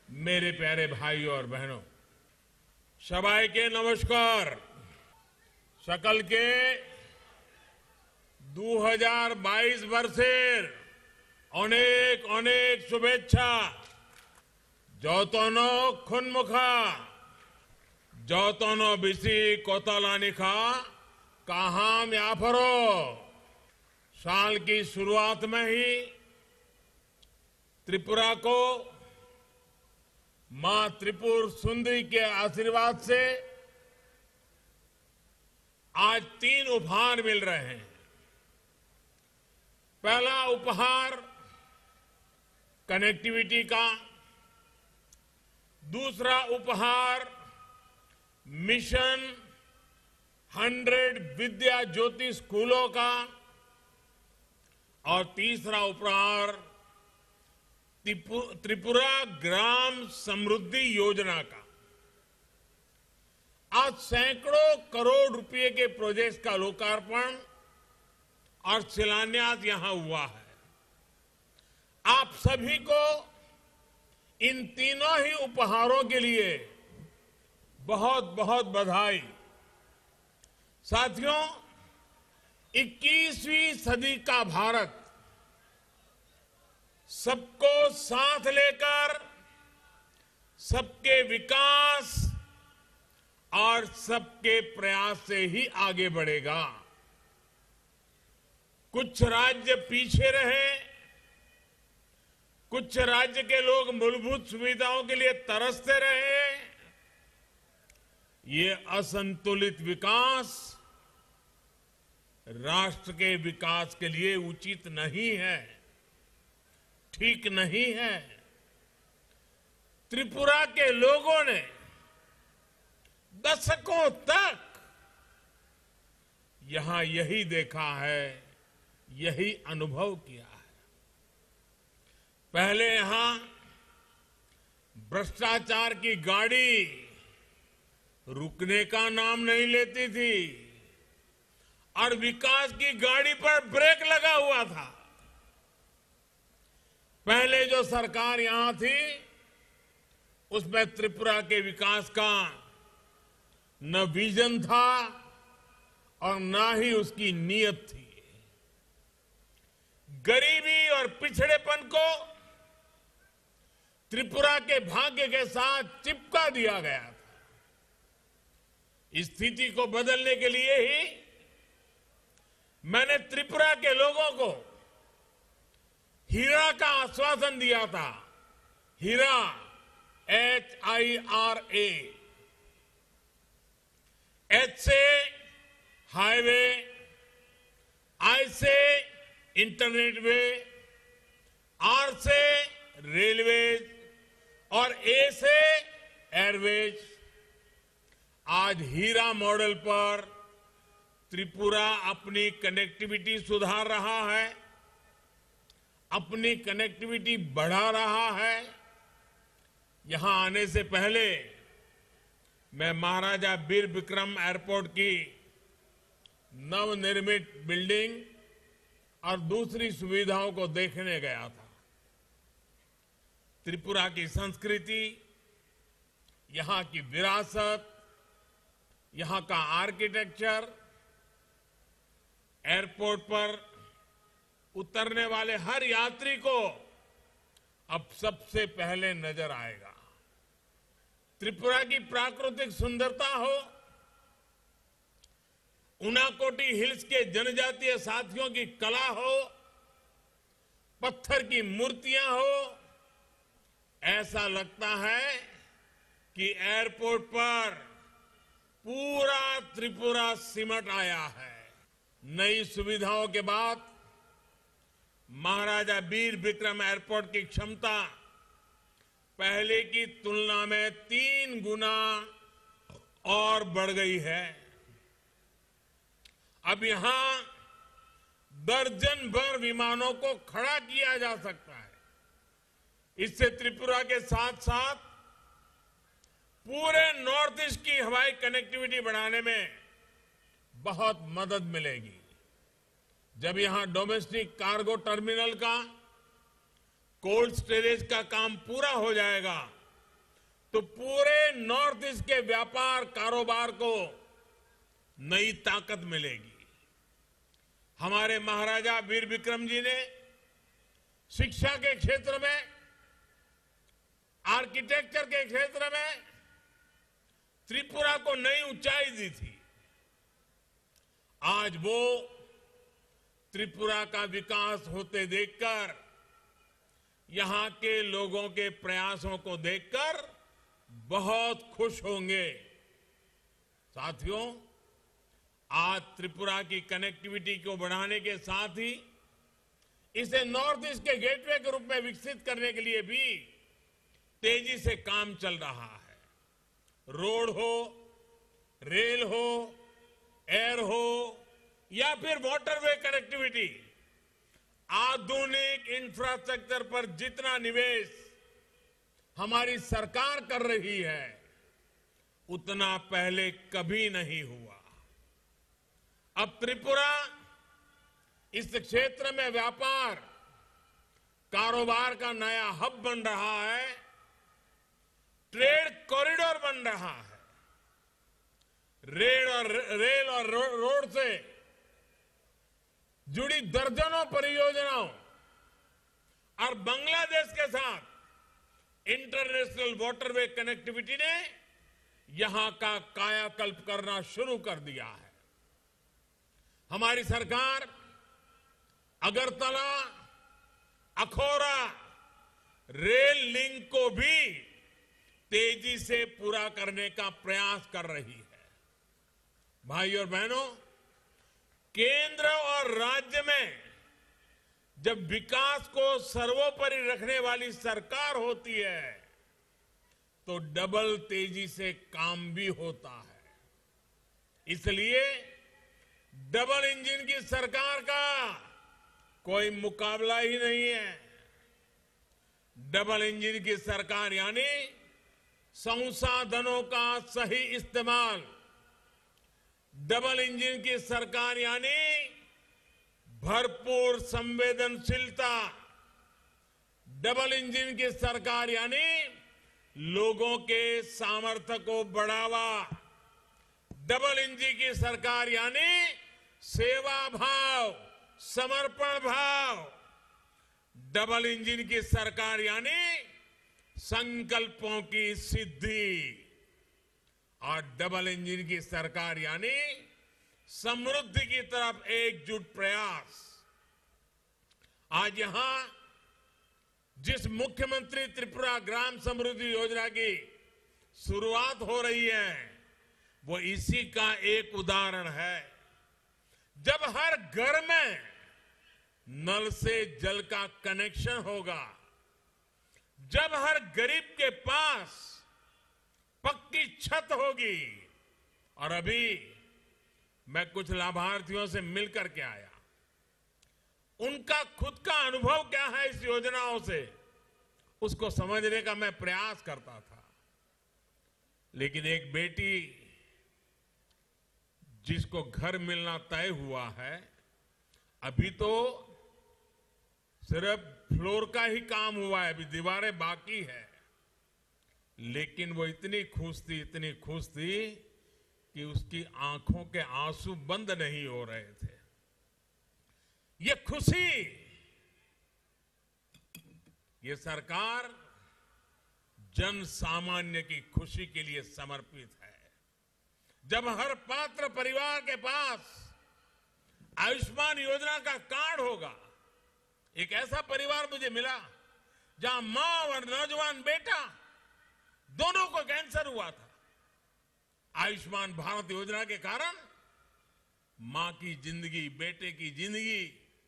मेरे प्यारे भाइयों और बहनों, সবাইকে নমস্কার। সকলকে 2022 বর্ষের অনেক অনেক শুভেচ্ছা। যতন খুনমুখা, যতন বেশি কোতলানিখা কাহাম याफरो। साल की शुरुआत में ही त्रिपुरा को मां त्रिपुर सुंदरी के आशीर्वाद से आज 3 उपहार मिल रहे हैं। पहला उपहार कनेक्टिविटी का, दूसरा उपहार मिशन 100 विद्या ज्योति स्कूलों का और तीसरा उपहार त्रिपुरा ग्राम समृद्धि योजना का। आज सैकड़ों करोड़ रुपए के प्रोजेक्ट्स का लोकार्पण और शिलान्यास यहां हुआ है। आप सभी को इन तीनों ही उपहारों के लिए बहुत बहुत बधाई। साथियों, 21वीं सदी का भारत सबको साथ लेकर सबके विकास और सबके प्रयास से ही आगे बढ़ेगा। कुछ राज्य पीछे रहे, कुछ राज्य के लोग मूलभूत सुविधाओं के लिए तरसते रहे। ये असंतुलित विकास राष्ट्र के विकास के लिए उचित नहीं है, ठीक नहीं है। त्रिपुरा के लोगों ने दशकों तक यहां यही देखा है, यही अनुभव किया है। पहले यहां भ्रष्टाचार की गाड़ी रुकने का नाम नहीं लेती थी और विकास की गाड़ी पर ब्रेक लगा हुआ था। पहले जो सरकार यहां थी उसमें त्रिपुरा के विकास का न विजन था और न ही उसकी नीयत थी। गरीबी और पिछड़ेपन को त्रिपुरा के भाग्य के साथ चिपका दिया गया था। इस स्थिति को बदलने के लिए ही मैंने त्रिपुरा के लोगों को हीरा का आश्वासन दिया था। HIRA, HIRA। H से हाईवे, I से इंटरनेट वे, R से रेलवेज और A से एयरवेज। आज हीरा मॉडल पर त्रिपुरा अपनी कनेक्टिविटी सुधार रहा है, अपनी कनेक्टिविटी बढ़ा रहा है। यहां आने से पहले मैं महाराजा वीर विक्रम एयरपोर्ट की नवनिर्मित बिल्डिंग और दूसरी सुविधाओं को देखने गया था। त्रिपुरा की संस्कृति, यहां की विरासत, यहां का आर्किटेक्चर एयरपोर्ट पर उतरने वाले हर यात्री को अब सबसे पहले नजर आएगा। त्रिपुरा की प्राकृतिक सुंदरता हो, उनाकोटी हिल्स के जनजातीय साथियों की कला हो, पत्थर की मूर्तियां हो, ऐसा लगता है कि एयरपोर्ट पर पूरा त्रिपुरा सिमट आया है। नई सुविधाओं के बाद महाराजा वीर विक्रम एयरपोर्ट की क्षमता पहले की तुलना में 3 गुना और बढ़ गई है। अब यहां दर्जन भर विमानों को खड़ा किया जा सकता है। इससे त्रिपुरा के साथ साथ पूरे नॉर्थ ईस्ट की हवाई कनेक्टिविटी बढ़ाने में बहुत मदद मिलेगी। जब यहां डोमेस्टिक कार्गो टर्मिनल का कोल्ड स्टोरेज का काम पूरा हो जाएगा तो पूरे नॉर्थ ईस्ट के व्यापार कारोबार को नई ताकत मिलेगी। हमारे महाराजा वीर विक्रम जी ने शिक्षा के क्षेत्र में, आर्किटेक्चर के क्षेत्र में त्रिपुरा को नई ऊंचाई दी थी। आज वो त्रिपुरा का विकास होते देखकर, यहां के लोगों के प्रयासों को देखकर बहुत खुश होंगे। साथियों, आज त्रिपुरा की कनेक्टिविटी को बढ़ाने के साथ ही इसे नॉर्थ ईस्ट के गेटवे के रूप में विकसित करने के लिए भी तेजी से काम चल रहा है। रोड हो, रेल हो, एयर हो या फिर वाटरवे कनेक्टिविटी, आधुनिक इंफ्रास्ट्रक्चर पर जितना निवेश हमारी सरकार कर रही है, उतना पहले कभी नहीं हुआ। अब त्रिपुरा इस क्षेत्र में व्यापार कारोबार का नया हब बन रहा है, ट्रेड कॉरिडोर बन रहा है। रेल और रोड से जुड़ी दर्जनों परियोजनाओं और बांग्लादेश के साथ इंटरनेशनल वाटरवे कनेक्टिविटी ने यहां का कायाकल्प करना शुरू कर दिया है। हमारी सरकार अगरतला अखौरा रेल लिंक को भी तेजी से पूरा करने का प्रयास कर रही है। भाई और बहनों, केंद्र और राज्य में जब विकास को सर्वोपरि रखने वाली सरकार होती है तो डबल तेजी से काम भी होता है। इसलिए डबल इंजन की सरकार का कोई मुकाबला ही नहीं है। डबल इंजन की सरकार यानी संसाधनों का सही इस्तेमाल, डबल इंजन की सरकार यानी भरपूर संवेदनशीलता, डबल इंजन की सरकार यानी लोगों के सामर्थ्य को बढ़ावा, डबल इंजन की सरकार यानी सेवा भाव, समर्पण भाव, डबल इंजन की सरकार यानी संकल्पों की सिद्धि और डबल इंजन की सरकार यानी समृद्धि की तरफ एकजुट प्रयास। आज यहां जिस मुख्यमंत्री त्रिपुरा ग्राम समृद्धि योजना की शुरुआत हो रही है वो इसी का एक उदाहरण है। जब हर घर में नल से जल का कनेक्शन होगा, जब हर गरीब के पास पक्की छत होगी, और अभी मैं कुछ लाभार्थियों से मिलकर के आया, उनका खुद का अनुभव क्या है इस योजनाओं से, उसको समझने का मैं प्रयास करता था। लेकिन एक बेटी जिसको घर मिलना तय हुआ है, अभी तो सिर्फ फ्लोर का ही काम हुआ है, अभी दीवारें बाकी है, लेकिन वो इतनी खुश थी कि उसकी आंखों के आंसू बंद नहीं हो रहे थे। ये खुशी, ये सरकार जन सामान्य की खुशी के लिए समर्पित है। जब हर पात्र परिवार के पास आयुष्मान योजना का कार्ड होगा, एक ऐसा परिवार मुझे मिला जहां मां और नौजवान बेटा दोनों को कैंसर हुआ था। आयुष्मान भारत योजना के कारण मां की जिंदगी, बेटे की जिंदगी,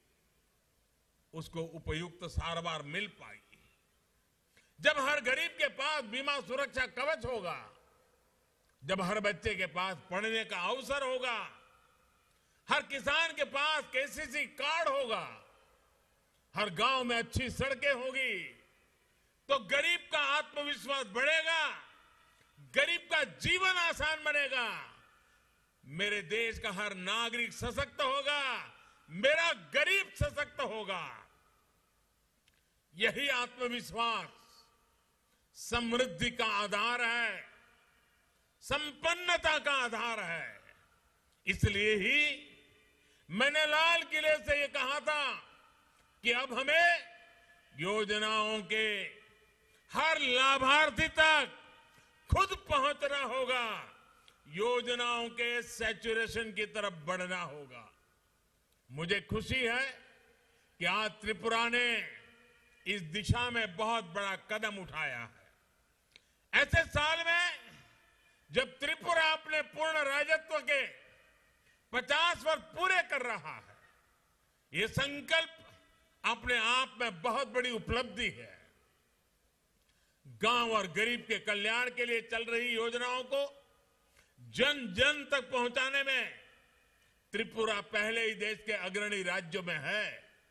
उसको उपयुक्त सारवार मिल पाई। जब हर गरीब के पास बीमा सुरक्षा कवच होगा, जब हर बच्चे के पास पढ़ने का अवसर होगा, हर किसान के पास केसीसी कार्ड होगा, हर गांव में अच्छी सड़कें होगी, तो गरीब का आत्मविश्वास बढ़ेगा, गरीब का जीवन आसान बनेगा, मेरे देश का हर नागरिक सशक्त होगा, मेरा गरीब सशक्त होगा। यही आत्मविश्वास समृद्धि का आधार है, संपन्नता का आधार है। इसलिए ही मैंने लाल किले से ये कहा था कि अब हमें योजनाओं के हर लाभार्थी तक खुद पहुंचना होगा, योजनाओं के सैचुरेशन की तरफ बढ़ना होगा। मुझे खुशी है कि आज त्रिपुरा ने इस दिशा में बहुत बड़ा कदम उठाया है। ऐसे साल में जब त्रिपुरा अपने पूर्ण राज्यत्व के 50 वर्ष पूरे कर रहा है, ये संकल्प अपने आप में बहुत बड़ी उपलब्धि है। गांव और गरीब के कल्याण के लिए चल रही योजनाओं को जन जन तक पहुंचाने में त्रिपुरा पहले ही देश के अग्रणी राज्यों में है।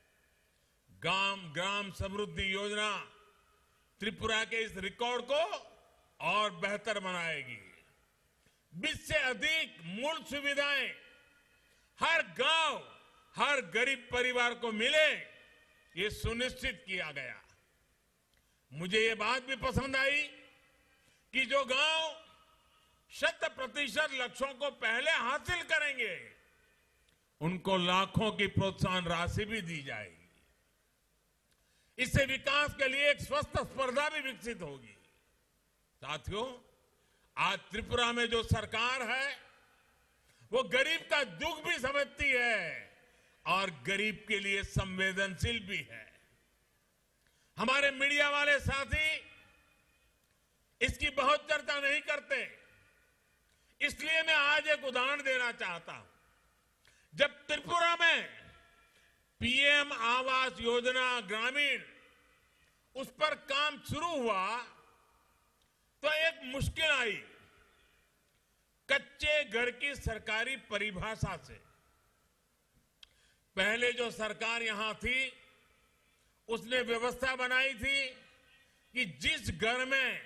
ग्राम समृद्धि योजना त्रिपुरा के इस रिकॉर्ड को और बेहतर बनाएगी। 20 से अधिक मूल सुविधाएं हर गांव, हर गरीब परिवार को मिले, ये सुनिश्चित किया गया। मुझे ये बात भी पसंद आई कि जो गांव 100% लक्ष्यों को पहले हासिल करेंगे, उनको लाखों की प्रोत्साहन राशि भी दी जाएगी। इससे विकास के लिए एक स्वस्थ स्पर्धा भी विकसित होगी। साथियों, आज त्रिपुरा में जो सरकार है वो गरीब का दुख भी समझती है और गरीब के लिए संवेदनशील भी है। हमारे मीडिया वाले साथी इसकी बहुत चर्चा नहीं करते, इसलिए मैं आज एक उदाहरण देना चाहता हूं। जब त्रिपुरा में पीएम आवास योजना ग्रामीण उस पर काम शुरू हुआ तो एक मुश्किल आई। कच्चे घर की सरकारी परिभाषा से पहले जो सरकार यहां थी उसने व्यवस्था बनाई थी कि जिस घर में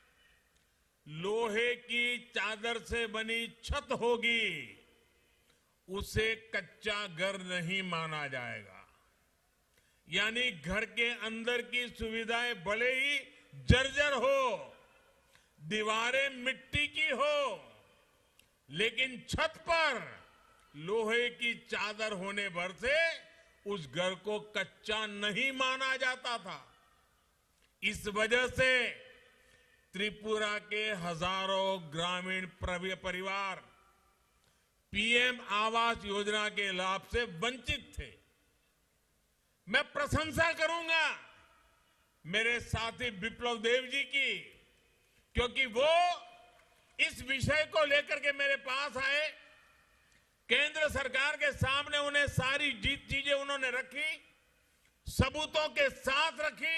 लोहे की चादर से बनी छत होगी उसे कच्चा घर नहीं माना जाएगा। यानी घर के अंदर की सुविधाएं भले ही जर्जर हो, दीवारें मिट्टी की हो, लेकिन छत पर लोहे की चादर होने भर से उस घर को कच्चा नहीं माना जाता था। इस वजह से त्रिपुरा के हजारों ग्रामीण परिवार पीएम आवास योजना के लाभ से वंचित थे। मैं प्रशंसा करूंगा मेरे साथी विप्लव देव जी की, क्योंकि वो इस विषय को लेकर के मेरे पास आए। केंद्र सरकार के सामने उन्हें सारी चीजें उन्होंने रखी, सबूतों के साथ रखी।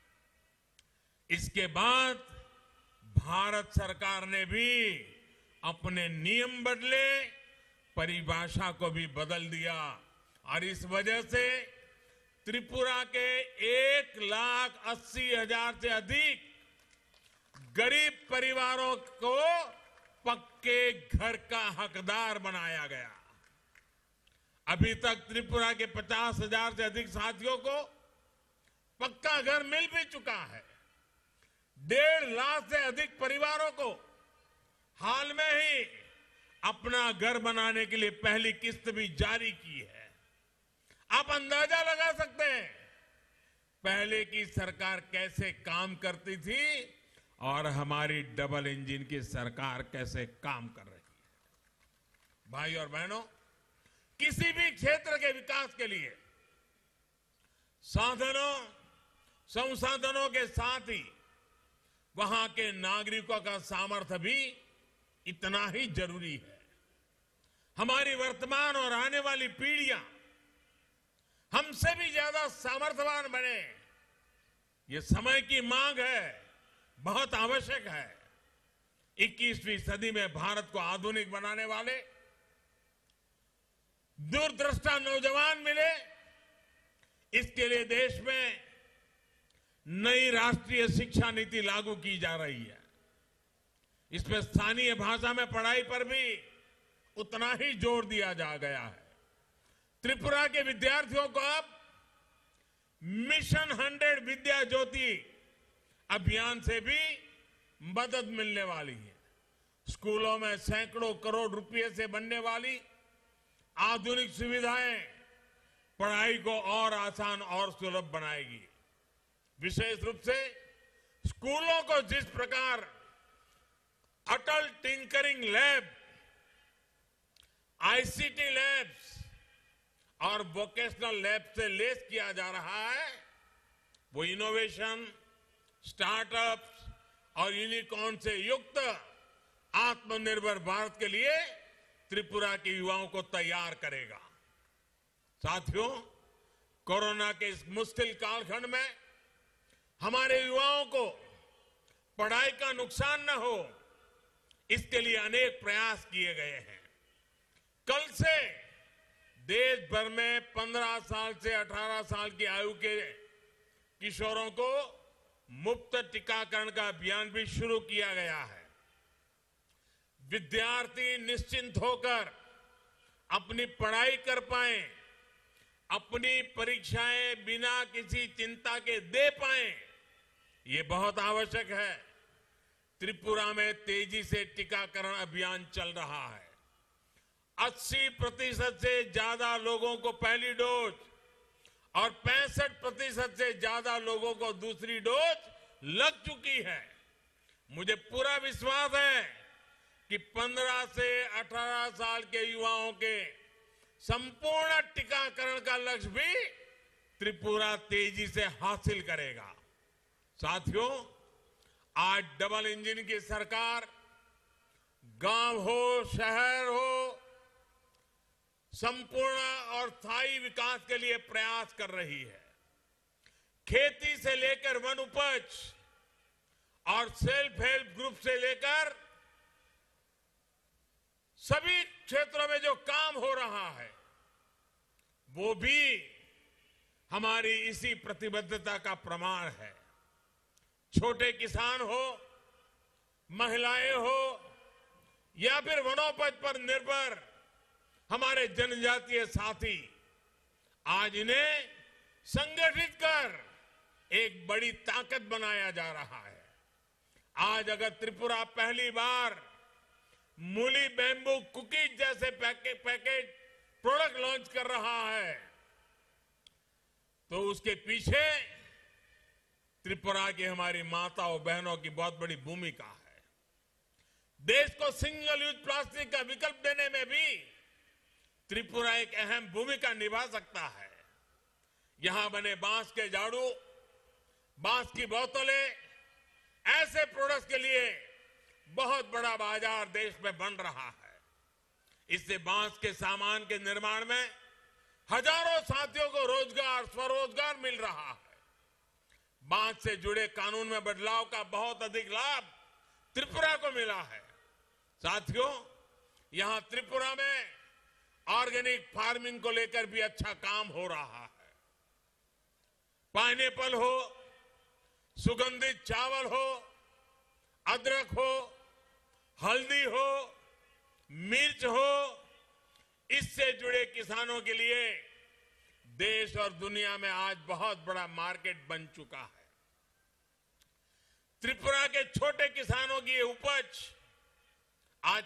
इसके बाद भारत सरकार ने भी अपने नियम बदले, परिभाषा को भी बदल दिया और इस वजह से त्रिपुरा के 1,80,000 से अधिक गरीब परिवारों को पक्के घर का हकदार बनाया गया। अभी तक त्रिपुरा के 50,000 से अधिक साथियों को पक्का घर मिल भी चुका है। 1.5 लाख से अधिक परिवारों को हाल में ही अपना घर बनाने के लिए पहली किस्त भी जारी की है। आप अंदाजा लगा सकते हैं पहले की सरकार कैसे काम करती थी और हमारी डबल इंजन की सरकार कैसे काम कर रही है। भाई और बहनों, किसी भी क्षेत्र के विकास के लिए साधनों संसाधनों के साथ ही वहां के नागरिकों का सामर्थ्य भी इतना ही जरूरी है। हमारी वर्तमान और आने वाली पीढ़ियां हमसे भी ज्यादा सामर्थ्यवान बने, ये समय की मांग है, बहुत आवश्यक है। 21वीं सदी में भारत को आधुनिक बनाने वाले दूरदृष्टा नौजवान मिले, इसके लिए देश में नई राष्ट्रीय शिक्षा नीति लागू की जा रही है। इसमें स्थानीय भाषा में पढ़ाई पर भी उतना ही जोर दिया जा गया है। त्रिपुरा के विद्यार्थियों को अब मिशन 100 विद्या ज्योति अभियान से भी मदद मिलने वाली है। स्कूलों में सैकड़ों करोड़ रुपए से बनने वाली आधुनिक सुविधाएं पढ़ाई को और आसान और सुलभ बनाएगी। विशेष रूप से स्कूलों को जिस प्रकार Atal tinkering lab, ICT labs और वोकेशनल लैब से लेस किया जा रहा है, वो इनोवेशन, स्टार्टअप्स और यूनिकॉर्न से युक्त आत्मनिर्भर भारत के लिए त्रिपुरा के युवाओं को तैयार करेगा। साथियों, कोरोना के इस मुश्किल कालखंड में हमारे युवाओं को पढ़ाई का नुकसान न हो, इसके लिए अनेक प्रयास किए गए हैं। कल से देश भर में 15 साल से 18 साल की आयु के किशोरों को मुफ्त टीकाकरण का अभियान भी शुरू किया गया है। विद्यार्थी निश्चिंत होकर अपनी पढ़ाई कर पाएं, अपनी परीक्षाएं बिना किसी चिंता के दे पाएं, ये बहुत आवश्यक है। त्रिपुरा में तेजी से टीकाकरण अभियान चल रहा है। 80% से ज्यादा लोगों को पहली डोज और 65% से ज्यादा लोगों को दूसरी डोज लग चुकी है। मुझे पूरा विश्वास है कि 15 से 18 साल के युवाओं के संपूर्ण टीकाकरण का लक्ष्य भी त्रिपुरा तेजी से हासिल करेगा। साथियों, आज डबल इंजन की सरकार गांव हो, शहर हो, संपूर्ण और स्थायी विकास के लिए प्रयास कर रही है। खेती से लेकर वन उपज और सेल्फ हेल्प ग्रुप से लेकर सभी क्षेत्रों में जो काम हो रहा है, वो भी हमारी इसी प्रतिबद्धता का प्रमाण है। छोटे किसान हो, महिलाएं हो या फिर वनोपज पर निर्भर हमारे जनजातीय साथी, आज इन्हें संगठित कर एक बड़ी ताकत बनाया जा रहा है। आज अगर त्रिपुरा पहली बार मूली बैम्बू कुकीज जैसे पैकेज प्रोडक्ट लॉन्च कर रहा है, तो उसके पीछे त्रिपुरा की हमारी माताओं बहनों की बहुत बड़ी भूमिका है। देश को सिंगल यूज प्लास्टिक का विकल्प देने में भी त्रिपुरा एक अहम भूमिका निभा सकता है। यहां बने बांस के झाड़ू, बांस की बोतलें, ऐसे प्रोडक्ट्स के लिए बहुत बड़ा बाजार देश में बन रहा है। इससे बांस के सामान के निर्माण में हजारों साथियों को रोजगार, स्वरोजगार मिल रहा है। बांस से जुड़े कानून में बदलाव का बहुत अधिक लाभ त्रिपुरा को मिला है। साथियों, यहां त्रिपुरा में ऑर्गेनिक फार्मिंग को लेकर भी अच्छा काम हो रहा है। पाइनएप्पल हो, सुगंधित चावल हो, अदरक हो, हल्दी हो, मिर्च हो, इससे जुड़े किसानों के लिए देश और दुनिया में आज बहुत बड़ा मार्केट बन चुका है। त्रिपुरा के छोटे किसानों की ये उपज आज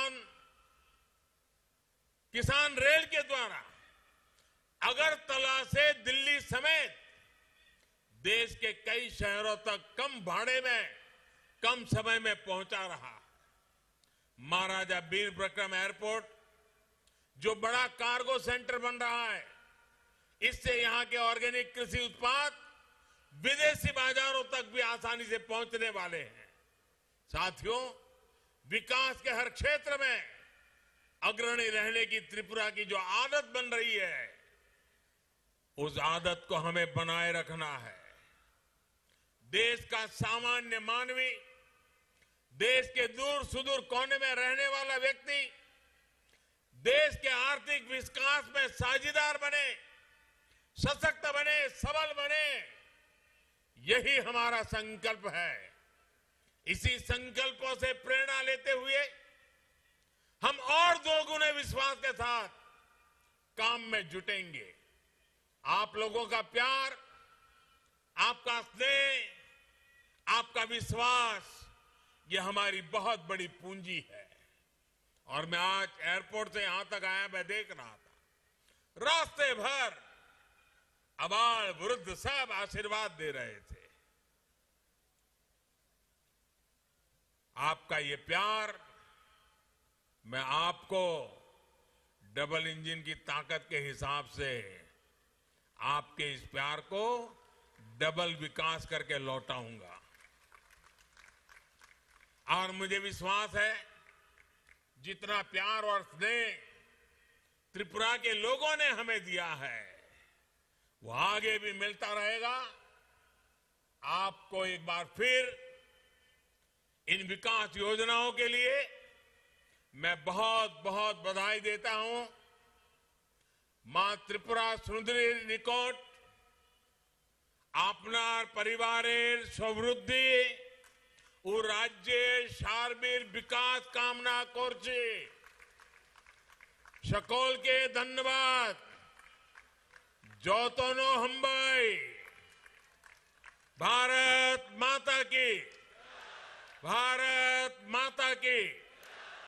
किसान रेल के द्वारा अगरतला से दिल्ली समेत देश के कई शहरों तक कम भाड़े में, कम समय में पहुंचा रहा है। महाराजा वीर विक्रम एयरपोर्ट जो बड़ा कार्गो सेंटर बन रहा है, इससे यहां के ऑर्गेनिक कृषि उत्पाद विदेशी बाजारों तक भी आसानी से पहुंचने वाले हैं। साथियों, विकास के हर क्षेत्र में अग्रणी रहने की त्रिपुरा की जो आदत बन रही है, उस आदत को हमें बनाए रखना है। देश का सामान्य मानवी, देश के दूर सुदूर कोने में रहने वाला व्यक्ति देश के आर्थिक विकास में साझीदार बने, सशक्त बने, सबल बने, यही हमारा संकल्प है। इसी संकल्पों से प्रेरणा लेते हुए हम और दोगुने विश्वास के साथ काम में जुटेंगे। आप लोगों का प्यार, आपका स्नेह, आपका विश्वास ये हमारी बहुत बड़ी पूंजी है। और मैं आज एयरपोर्ट से यहां तक आया, मैं देख रहा था रास्ते भर अबाल वृद्ध सब आशीर्वाद दे रहे थे। आपका ये प्यार, मैं आपको डबल इंजन की ताकत के हिसाब से आपके इस प्यार को डबल विकास करके लौटाऊंगा। और मुझे विश्वास है जितना प्यार और स्नेह त्रिपुरा के लोगों ने हमें दिया है वो आगे भी मिलता रहेगा। आपको एक बार फिर इन विकास योजनाओं के लिए मैं बहुत बहुत बधाई देता हूं। मां त्रिपुरा सुंदरी निकोट आपनार परिवारेर समृद्धि ও রাজ্যের সার্বিক বিকাশ কামনা করছি। সকলকে ধন্যবাদ। যতন হম্বাই। भारत माता की, भारत माता की।